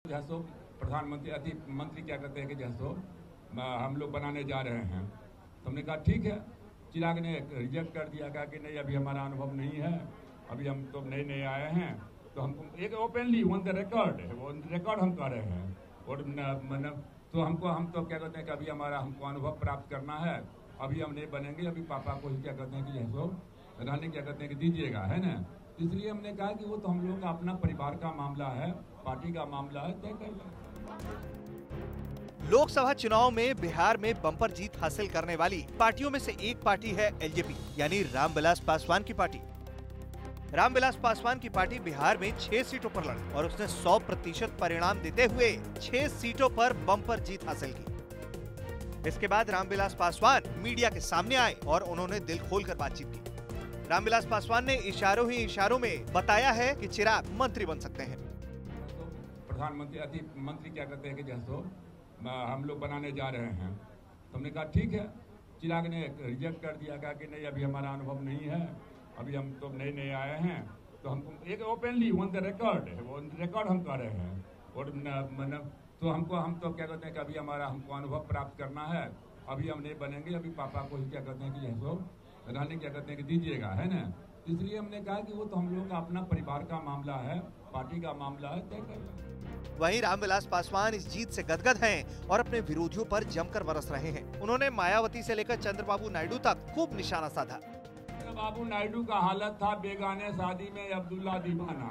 जैसो प्रधानमंत्री अति मंत्री क्या कहते हैं कि जैसो हम लोग बनाने जा रहे हैं, तो हमने कहा ठीक है। चिराग ने रिजेक्ट कर दिया, कहा कि नहीं अभी हमारा अनुभव नहीं है, अभी हम तो नए नए आए हैं। तो हमको एक ओपनली ऑन द रिकॉर्ड है, वो रिकॉर्ड हम कर रहे हैं। और तो हम तो क्या कहते हैं कि अभी हमारा हमको अनुभव प्राप्त करना है, अभी हम नहीं बनेंगे, अभी पापा को ही क्या कहते हैं कि जैसो रहने क्या कहते हैं कि दीजिएगा, है ना। इसलिए हमने कहा कि वो तो हम लोगों का अपना परिवार का मामला है, पार्टी का मामला है, तय कर लें। लोकसभा चुनाव में बिहार में बम्पर जीत हासिल करने वाली पार्टियों में से एक पार्टी है एलजेपी, यानी रामविलास पासवान की पार्टी। रामविलास पासवान की पार्टी बिहार में 6 सीटों पर लड़ी और उसने 100% परिणाम देते हुए 6 सीटों पर बम्पर जीत हासिल की। इसके बाद रामविलास पासवान मीडिया के सामने आए और उन्होंने दिल खोलकर बातचीत की। रामविलास पासवान ने इशारों ही इशारों में बताया है कि चिराग मंत्री बन सकते हैं। प्रधानमंत्री अति मंत्री क्या कहते हैं कि जैसो हम लोग बनाने जा रहे हैं, तो हमने कहा ठीक है। चिराग ने रिजेक्ट कर दिया, कहा कि नहीं अभी हमारा अनुभव नहीं है, अभी हम तो नए नए आए हैं। तो हमको एक ओपनली ऑन द रिकॉर्ड है, वो रिकॉर्ड हम कर रहे हैं। और तो हम तो क्या कहते हैं कि अभी हमारा हमको अनुभव प्राप्त करना है, अभी हम नहीं बनेंगे, अभी पापा को ही क्या कहते हैं कि जैसो रहने क्या कहते हैं कि दीजिएगा, है ना। इसलिए हमने कहा कि वो तो हम लोगों का अपना परिवार का मामला है, पार्टी का मामला है, तय कर लें। वहीं रामविलास पासवान इस जीत से गदगद हैं और अपने विरोधियों पर जमकर बरस रहे हैं। उन्होंने मायावती से लेकर चंद्रबाबू नायडू तक खूब निशाना साधा। चंद्रबाबू नायडू का हालत था बेगाने शादी में अब्दुल्ला दीवाना।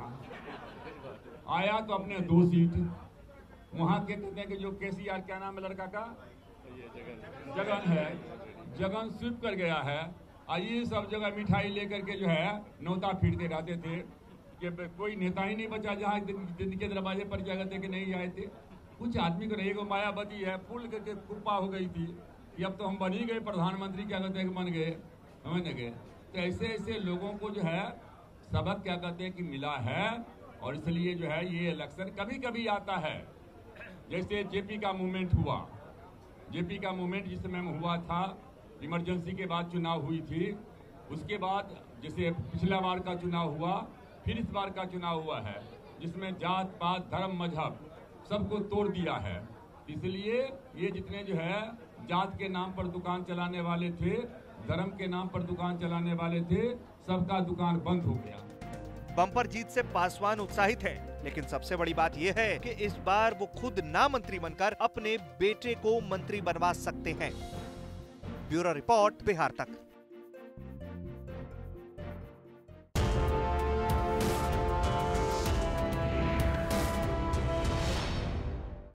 आया तो अपने 2 सीट वहाँ के कहते हैं कि जो केसीआर क्या नाम है लड़का का, जगन है, जगन स्वीप कर गया है। ये सब जगह मिठाई लेकर के जो है नौता फिरते रहते थे कि कोई नेता ही नहीं बचा जहाँ जिनके दरवाजे पर क्या कहते कि नहीं आए थे। कुछ आदमी को नहीं, को मायावती है फूल करके कृपा हो गई थी कि अब तो हम बन ही गए प्रधानमंत्री, क्या कहते हैं कि बन गए, समझ गए। तो ऐसे ऐसे लोगों को जो है सबक क्या कहते हैं कि मिला है। और इसलिए जो है ये इलेक्शन कभी कभी आता है, जैसे जेपी का मूवमेंट हुआ। जेपी का मूवमेंट जिस समय में हुआ था, इमरजेंसी के बाद चुनाव हुई थी, उसके बाद जैसे पिछला बार का चुनाव हुआ, फिर इस बार का चुनाव हुआ है, जिसमें जात पात धर्म मजहब सबको तोड़ दिया है। इसलिए ये जितने जो है जात के नाम पर दुकान चलाने वाले थे, धर्म के नाम पर दुकान चलाने वाले थे, सबका दुकान बंद हो गया। बम्पर जीत से पासवान उत्साहित है, लेकिन सबसे बड़ी बात यह है कि इस बार वो खुद ना मंत्री बनकर अपने बेटे को मंत्री बनवा सकते हैं। ब्यूरो रिपोर्ट, बिहार तक।